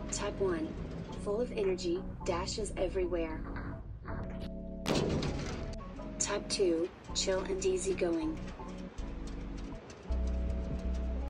Type 1. Full of energy, dashes everywhere. Type 2. Chill and easygoing.